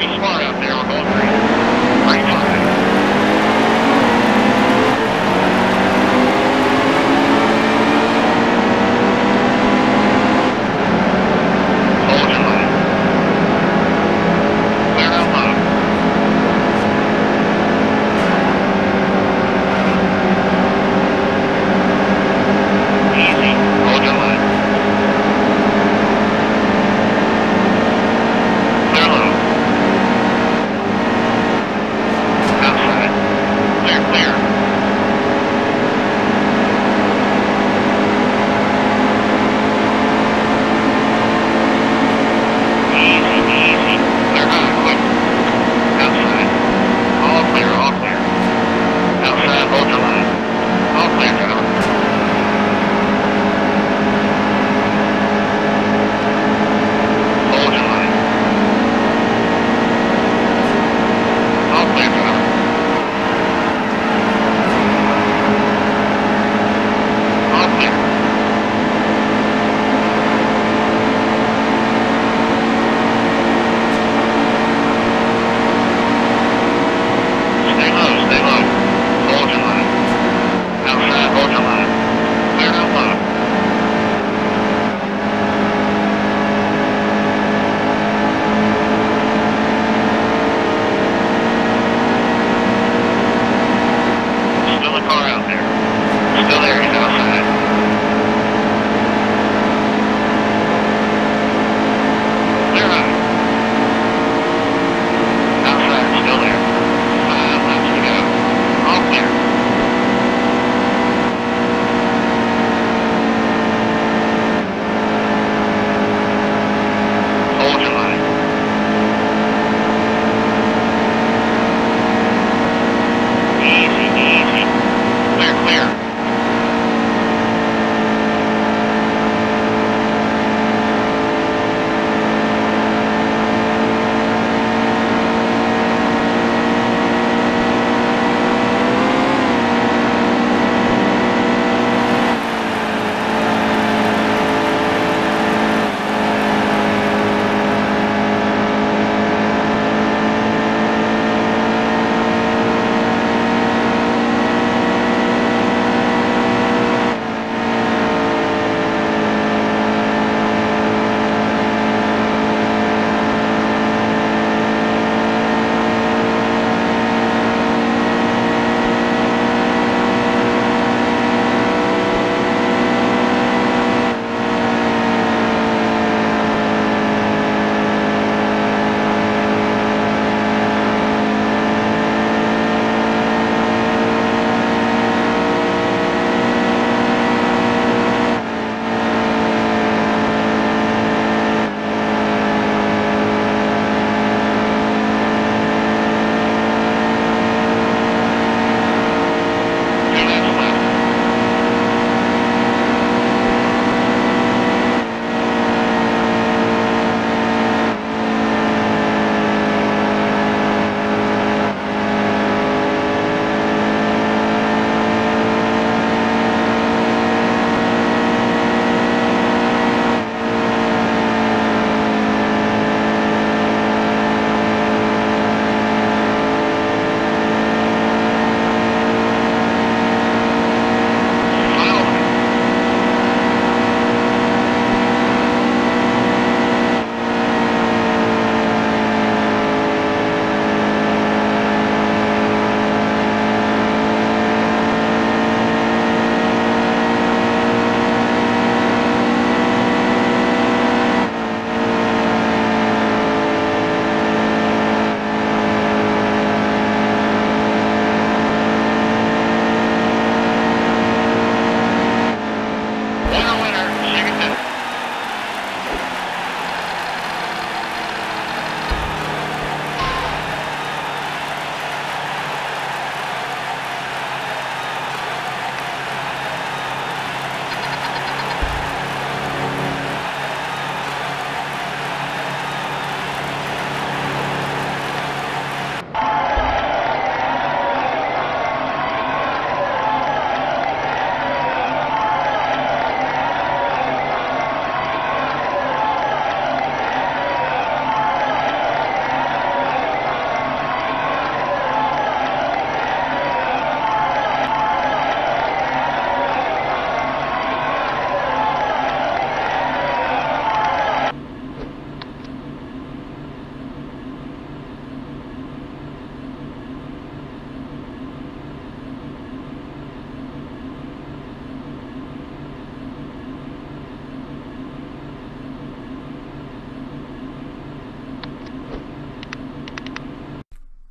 Be smart out there on going green. Green flag. Hold your line. Clear out low. Easy. Hold your line. Clear low.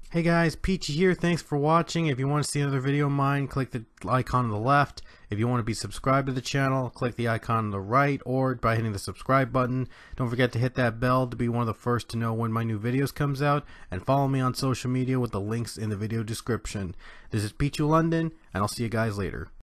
Hey guys, Peachy here. Thanks for watching. If you want to see another video of mine, click the icon on the left. If you want to be subscribed to the channel, click the icon on the right or by hitting the subscribe button. Don't forget to hit that bell to be one of the first to know when my new videos comes out, and follow me on social media with the links in the video description. This is Peachy London, and I'll see you guys later.